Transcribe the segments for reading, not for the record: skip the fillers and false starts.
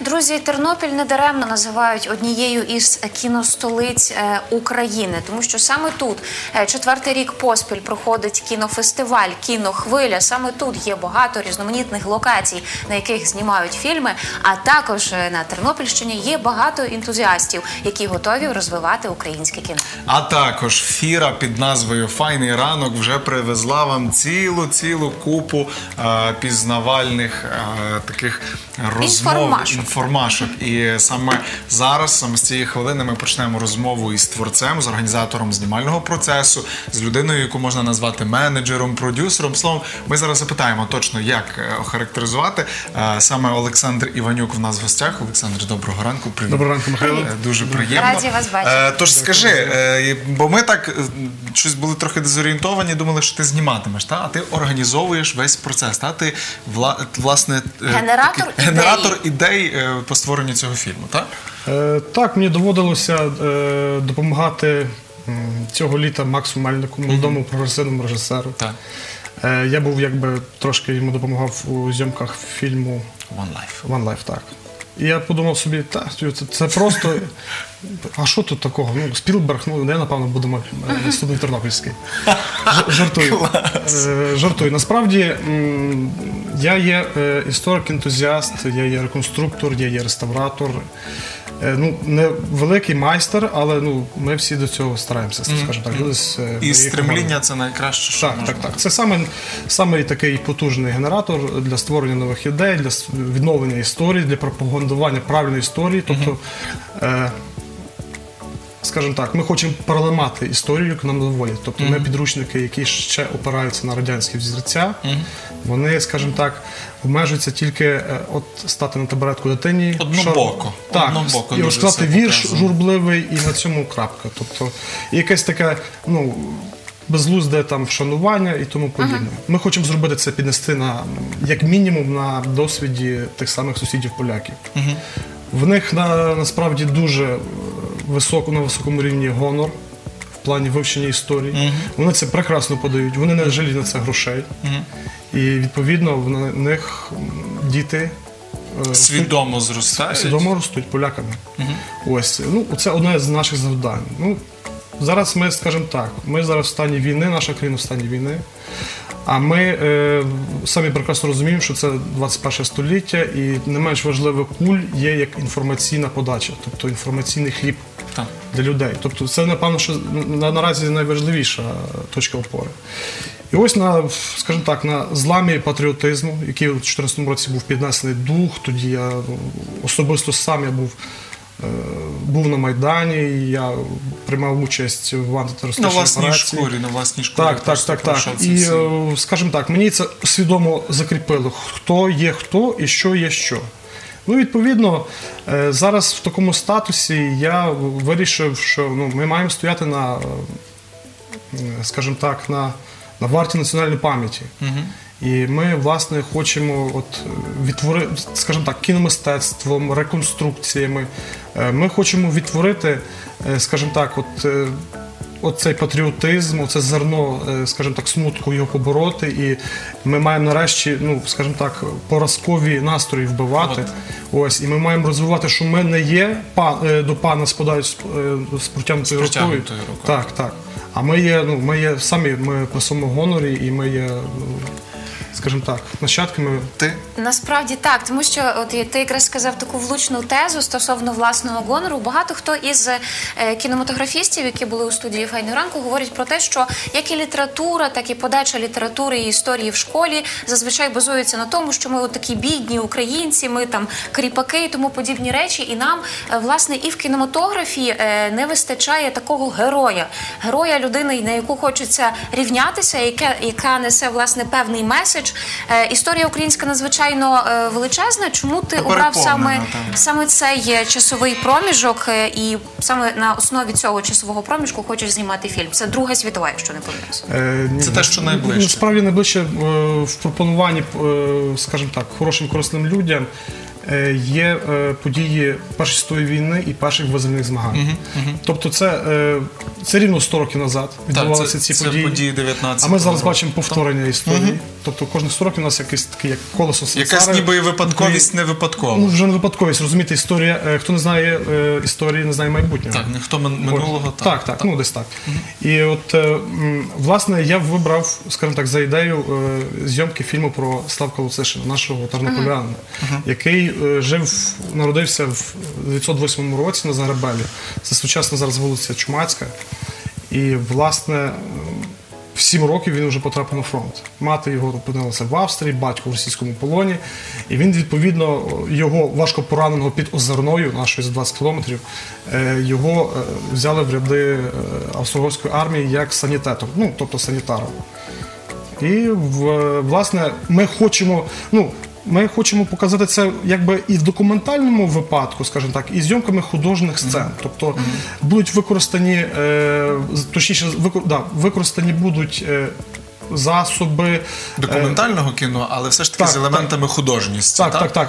Друзі, Тернопіль недаремно називають однією із кіностолиць України, тому що саме тут 4-й рік поспіль проходить кінофестиваль «Кінохвиля». Саме тут є багато різноманітних локацій, на яких знімають фільми, а також на Тернопільщині є багато ентузіастів, які готові розвивати українське кіно. А також Фіра під назвою «Файний ранок» вже привезла вам цілу купу пізнавальних таких розмов, інформашок. І саме зараз, саме з цієї хвилини ми почнемо розмову із творцем, з організатором знімального процесу, з людиною, яку можна назвати менеджером, продюсером. Словом, ми зараз запитаємо точно, як охарактеризувати. Саме Олександр Іванюк в нас в гостях. Олександр, доброго ранку. Привіт. Доброго ранку, Михайло. Дуже приємно. Раді вас бачити. Тож скажи, бо ми так щось були трохи дезорієнтовані, думали, що ти зніматимеш, а ти організовуєш весь процес, ти, власне, генератор ідей по створенню цього фільму, так? Так, мені доводилося допомагати цього літа Максу Мельнику, молодому прогресивному режисеру. Так. Я був, якби, трошки йому допомагав у зйомках фільму One Life, так. І я подумав собі, це просто, а що тут такого? Ну, Спілберг, я, напевно, буду наступний тернопільський. Жартую. Насправді, я є історик-ентузіаст, я є реконструктор, я є реставратор. Не великий майстер, але ми всі до цього стараємося, скажімо так. І стремління – це найкраще, що можна. Так. Це саме такий потужний генератор для створення нових ідей, для відновлення історії, для пропагандування правильної історії. Тобто, скажімо так, ми хочемо переламати історію, яку нам доводять. Тобто ми підручники, які ще опираються на радянські взірця, вони, скажімо так, обмежуються тільки стати на табуретку дитині. Однобоко. Так, і розказати вірш журбливий, і на цьому крапка. Тобто, якесь таке, безглузде там вшанування і тому подібне. Ми хочемо зробити це, піднести як мінімум на досвіді тих самих сусідів-поляків. В них насправді дуже на високому рівні гонор в плані вивчення історії. Вони це прекрасно подають, вони не жаліють на це грошей. І, відповідно, в них діти свідомо зростають. Свідомо ростуть поляками. Ось. Це одне з наших завдань. Зараз ми, скажімо так, ми зараз в стані війни, наша країна в стані війни. А ми самі прекрасно розуміємо, що це 21 століття, і не менш важливий куль є як інформаційна подача, тобто інформаційний хліб для людей. Тобто це, напевно, що наразі найважливіша точка опори. І ось скажімо так, на зламі патріотизму, який у 2014 році був піднесений дух, тоді я особисто сам був на Майдані, я приймав участь в антитерористичній операції. На власній школі. Так. І, скажімо так, мені це свідомо закріпило, хто є хто і що є що. Відповідно, зараз в такому статусі я вирішив, що ми маємо стояти скажімо так, на варті національної пам'яті. І ми, власне, хочемо відтворити, скажімо так, кіномистецтвом, реконструкціями. Ми хочемо відтворити, скажімо так, цей патріотизм, оце зерно, скажімо так, смутку його побороти. І ми маємо нарешті, скажімо так, поразкові настрої вбивати. Ось, і ми маємо розвивати, що ми не є до пана спадають з протягнутою рукою. Так. А ми є самі, ми при своєму гонорі, і ми є, скажімо так, нащадками. Ти? Насправді так, тому що ти якраз сказав таку влучну тезу стосовно власного гонору. Багато хто із кінематографістів, які були у студії «Файного ранку», говорять про те, що як і література, так і подача літератури і історії в школі зазвичай базується на тому, що ми такі бідні українці, ми там кріпаки і тому подібні речі. І нам, власне, і в кінематографі не вистачає такого героя людини, на яку хочеться рівнятися, яка несе, власне, певний меседж. Історія українська надзвичайно величезна. Чому ти обрав саме цей часовий проміжок і саме на основі цього часового проміжку хочеш знімати фільм? Це Друга світова, якщо не помиляюся. Це те, що найближче. Насправді найближче в пропонуванні, скажімо так, хорошим, корисним людям. є події Першої світової війни і перших визвольних змагань. Тобто це рівно 100 років назад відбувалися ці події. Це події 19 А ми зараз бачимо повторення історії. Тобто кожних 100 років у нас якесь таке, як колесо сансари. Якась ніби і випадковість не випадкова. Ну, вже не випадковість, розумієте, історія, хто не знає історії, не знає майбутнього. Так, ніхто минулого, так, ну десь так. І от, власне, я вибрав, скажімо так, за ідею зйомки фільму про Славка Луцишина, нашого тернополянина, який народився в 1908 році на Загребелі. Це сучасна зараз вулиця Чумацька. І, власне, в 7 років він вже потрапив на фронт. Мати його опинилася в Австрії, батько в російському полоні. І він, відповідно, його важко пораненого під Озерною, нашою за 20 кілометрів, його взяли в ряди австро-угорської армії як санітетом, ну, тобто санітаром. І, власне, ми хочемо показати це якби і в документальному випадку, скажімо так, і зйомками художніх сцен. Тобто будуть використані, точніше, використані будуть засоби документального кіно, але все ж таки з елементами художністі. Так.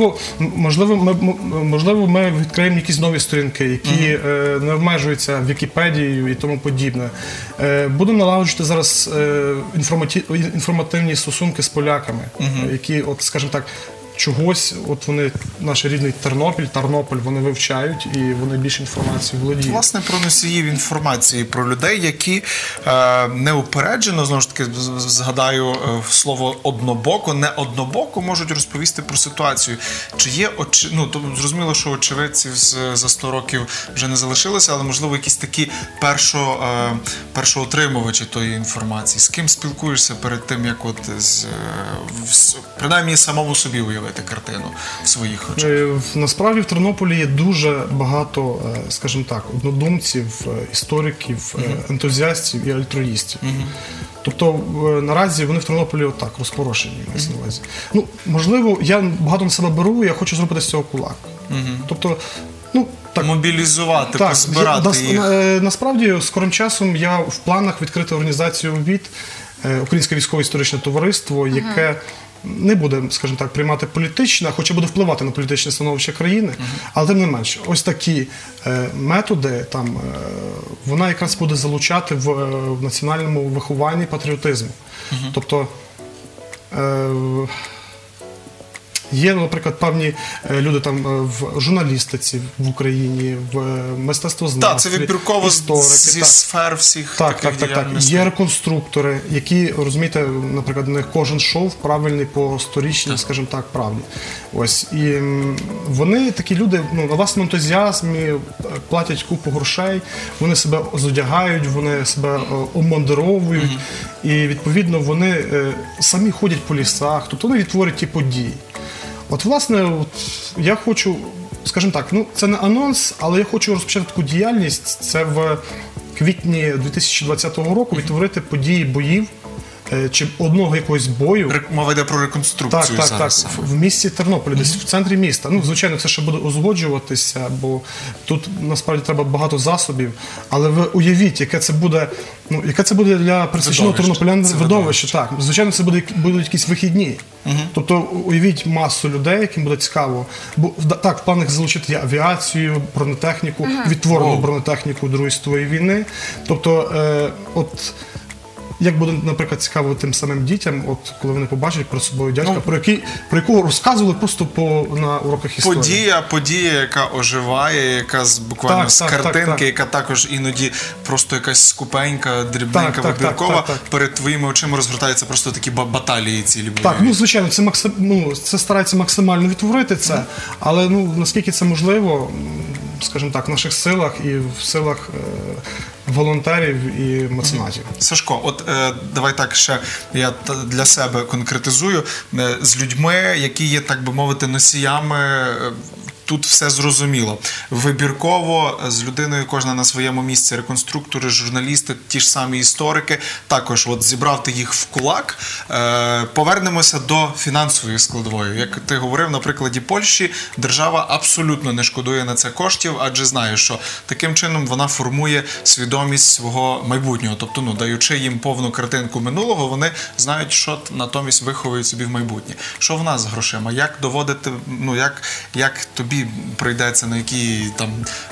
Можливо, ми відкриємо якісь нові сторінки, які не обмежуються Вікіпедією і тому подібне. Будемо налагоджувати зараз інформативні стосунки з поляками, які, от, скажімо так, чогось, от вони, наш рідний Тернопіль, вони вивчають і вони більше інформації володіють. Власне, про носіїв інформації, про людей, які неупереджено, знову ж таки, згадаю слово однобоко, не однобоко можуть розповісти про ситуацію. Чи є, то зрозуміло, що очевидців за 100 років вже не залишилося, але, можливо, якісь такі першоотримувачі тої інформації. З ким спілкуєшся перед тим, як от принаймні самому собі уявити картину в своїх очах? Насправді в Тернополі є дуже багато, скажімо так, однодумців, істориків, ентузіастів і альтруїстів. Тобто наразі вони в Тернополі отак розпорошені, мається на увазі. Ну, можливо, я багато на себе беру, я хочу зробити з цього кулак. Тобто, мобілізувати, позбирати їх. Насправді, скорим часом я в планах відкрити організацію ВІТ, Українське військово-історичне товариство, яке не буде, скажімо так, приймати політичне, хоча буде впливати на політичне становище країни, але тим не менше, ось такі методи, вона якраз буде залучати в національному вихованні патріотизму. Тобто, є, наприклад, певні люди там в журналістиці в Україні, в мистецтвознавстві, так, це вибірково зі сфер всіх таких діяльностей. Є реконструктори, які, розумієте, наприклад, у них кожен шов правильний по сторічній, скажімо так, правді. Ось. І вони, такі люди, на власному ентузіазмі платять купу грошей, вони себе зодягають, вони себе обмундировують, і, відповідно, вони самі ходять по лісах, тобто вони відтворюють ті події. От, власне, я хочу, скажімо так, це не анонс, але я хочу розпочати таку діяльність. Це в квітні 2020 року відтворити події боїв, чи одного якогось бою. Мова йде про реконструкцію зараз. Так, в місті Тернополі, десь в центрі міста. Ну, звичайно, це ще буде узгоджуватися, бо тут, насправді, треба багато засобів. Але ви уявіть, яке це буде для пересічного тернополянина видовище. Так, звичайно, це будуть якісь вихідні. Тобто, уявіть масу людей, яким буде цікаво. Бо, так, в планах залучити авіацію, бронетехніку, відтворену бронетехніку Другої світової війни. Тобто, як буде, наприклад, цікаво тим самим дітям, коли вони побачать перед собою дядька, про якого розказували просто на уроках історії. Подія, яка оживає, яка буквально з картинки, яка також іноді просто якась скупенька, дрібненька, вибіркова, перед твоїми очима розгортаються просто такі баталії цілі бойові. Так, звичайно, це старається максимально відтворити це, але наскільки це можливо, скажімо так, в наших силах і в силах волонтерів і меценатів. Сашко, от давай так ще я для себе конкретизую. З людьми, які є, так би мовити, носіями, тут все зрозуміло. Вибірково, з людиною кожна на своєму місці, реконструктори, журналісти, ті ж самі історики, також зібрав ти їх в кулак. Повернемося до фінансової складової. Як ти говорив, на прикладі Польщі, держава абсолютно не шкодує на це коштів, адже знає, що таким чином вона формує свідомість свідомість свого майбутнього. Тобто, даючи їм повну картинку минулого, вони знають, що натомість виховують собі в майбутнє. Що в нас з грошима? Як доводити, як тобі прийдеться, на які там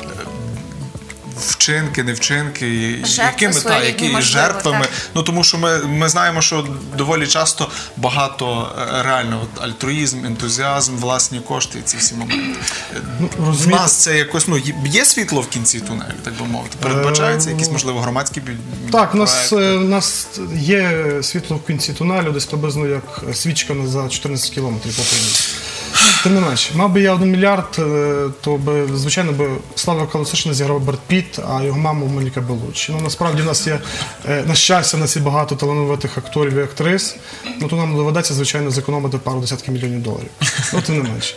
вчинки, не вчинки, які жертвами. Тому що ми знаємо, що доволі часто багато реально альтруїзм, ентузіазм, власні кошти і ці всі моменти. В нас це якось, є світло в кінці тунелю, так би мовити? Передбачаються якісь, можливо, громадські проекти? Так, у нас є світло в кінці тунелю, десь приблизно як свічка за 14 кілометрів по прямій. Тим не менше, мав би я 1 мільярд, то би, звичайно, Слава Колосишина зіграв Бред Піт, а його маму Моніка Белуччі. Насправді в нас є, на щастя, в нас є багато талановитих акторів і актрис, то нам доведеться, звичайно, зекономити пару десятків мільйонів доларів. Тим не менше.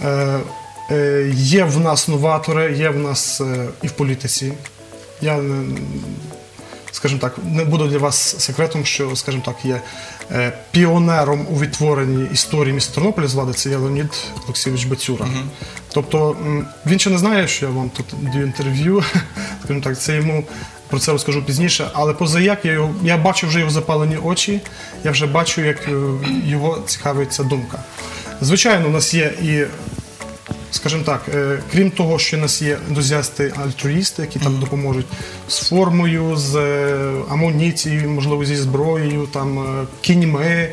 Є в нас новатори, є в нас і в політиці. Я, скажімо так, не буду для вас секретом, що, скажімо так, є піонером у відтворенні історії міста Тернополя з влади, це є Леонід Олексійович Бацюра. Тобто він ще не знає, що я вам тут даю інтерв'ю, скажімо так, це йому про це розкажу пізніше, але позаяк я бачу вже його запалені очі, я вже бачу, як його цікавить ця думка. Звичайно, у нас є і, скажімо так, крім того, що у нас є ентузіасти-альтруїсти, які там допоможуть з формою, з амуніцією, можливо, зі зброєю, кіньми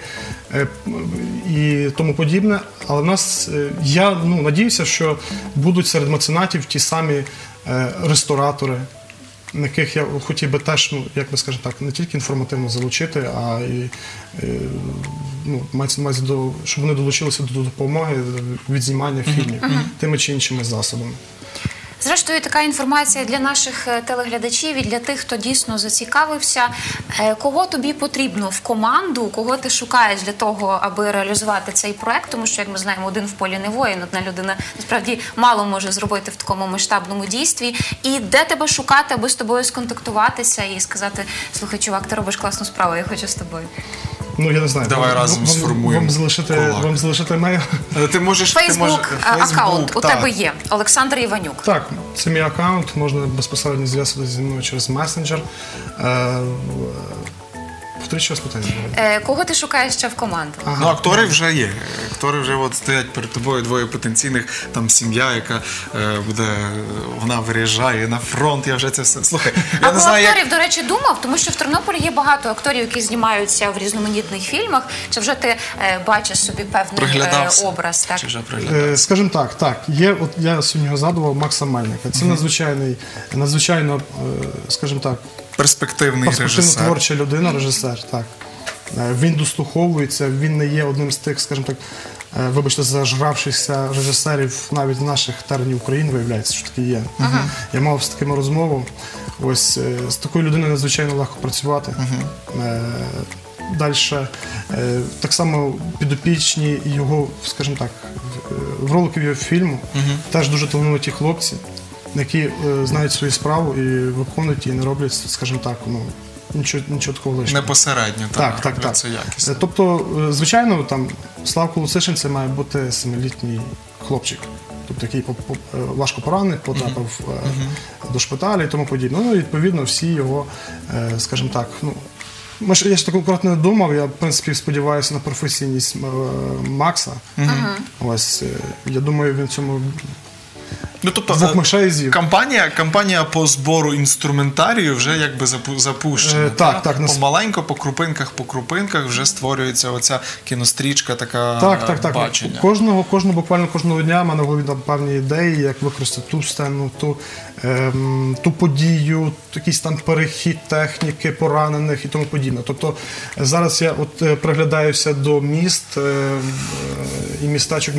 і тому подібне. Але в нас, я надіюся, що будуть серед меценатів ті самі ресторатори, яких я хотів би теж, як би скажемо так, не тільки інформативно залучити, а і мається на увазі, щоб вони долучилися до допомоги від знімання фільмів тими чи іншими засобами. Зрештою, така інформація для наших телеглядачів і для тих, хто дійсно зацікавився. Кого тобі потрібно в команду, кого ти шукаєш для того, аби реалізувати цей проект? Тому що, як ми знаємо, один в полі не воїн, одна людина, насправді, мало може зробити в такому масштабному дійстві. І де тебе шукати, аби з тобою сконтактуватися і сказати: слухай, чувак, ти робиш класну справу, я хочу з тобою. Я не знаю. Давай разом сформуємо. Вам залишити мейл? Фейсбук-аккаунт у тебе є. Олександр Іванюк. Так, це мій аккаунт, можна безпосередньо зв'язуватися зі мною через месенджер. Повторіть, що спитання. Кого ти шукаєш ще в команду? Актори вже є. Актори вже стоять перед тобою, двоє потенційних, там сім'я, яка вона виїжджає на фронт, я вже це все. Слухай, я не знаю, акторів, до речі, думав, тому що в Тернополі є багато акторів, які знімаються в різноманітних фільмах. Чи вже ти бачиш собі певний образ? Чи вже приглядався? Скажімо так, є, я сьогодні його згадував, Макса Мельника. Це надзвичайно, скажімо так, перспективно-творча людина, режисер, так. Він дослуховується, він не є одним з тих, скажімо так, вибачте, зажравшихся режисерів навіть з наших теренів України, виявляється, що таке є. Я мав з такими розмову. Ось з такою людиною надзвичайно легко працювати. Далі, так само підопічні його, скажімо так, в роликів його фільму теж дуже талановиті хлопці, які знають свою справу і виконують, і не роблять, скажімо так, нічого такого лишнього. Непосередньо, так. Це якісно. Тобто, звичайно, там Славко Лусишин це має бути 7-літній хлопчик, тобто який важко поранений, потрапив до шпиталю і тому подібне. Відповідно, всі його, скажімо так, я ж так акуратно не думав, я, в принципі, сподіваюся на професійність Макса. Ось, я думаю, він цьому двох мишей з'їв. Кампанія по збору інструментарію вже якби запущена. Так. Помаленько, по крупинках вже створюється оця кінострічка, така бачення. Буквально кожного дня в мене в голові певні ідеї, як використати ту сцену, ту подію, якийсь там перехід техніки, поранених і тому подібне. Тобто зараз я приглядаюся до міст і містечок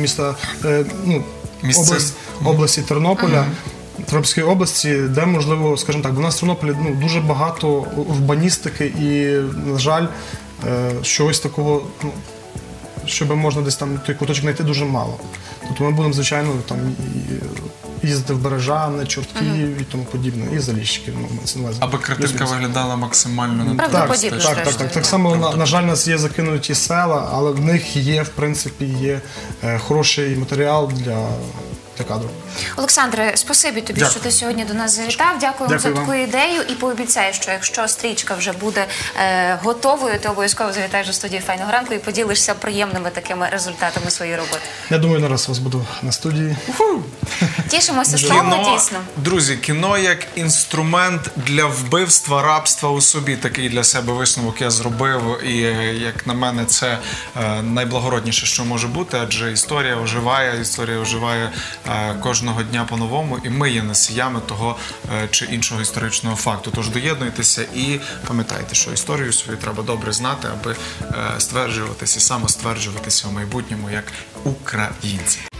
області Тернополя, Тернопільської області, де, можливо, скажімо так, бо в нас в Тернополі дуже багато урбаністики і, на жаль, чогось такого, щоб можна десь там той куточок знайти, дуже мало. Тобто ми будемо, звичайно, там їздити в Бережани, Чортків і тому подібне, і Заліщики. Аби картинка виглядала максимально правдоподібно. Так само, на жаль, у нас є закинуті села, але в них є, в принципі, хороший матеріал для для кадру. Олександре, спасибі тобі, Дякую. що ти сьогодні до нас завітав. Дякуємо за Дякую таку ідею і пообіцяю, що якщо стрічка вже буде готовою, ти обов'язково завітаєш до студії «Файного ранку» і поділишся приємними такими результатами своєї роботи. Я думаю, зараз вас буду на студії. Тішимося з того, дійсно. Друзі, кіно як інструмент для вбивства рабства у собі. Такий для себе висновок я зробив. І, як на мене, це найблагородніше, що може бути, адже історія оживає кожного дня по-новому, і ми є носіями того чи іншого історичного факту. Тож доєднуйтеся і пам'ятайте, що історію свою треба добре знати, аби стверджуватися і самостверджуватися у майбутньому як українці.